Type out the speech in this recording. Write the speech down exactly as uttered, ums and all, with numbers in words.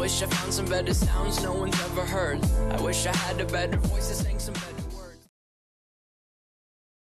wish I found some better sounds no one's ever heard. I wish I had a better voice that sang some better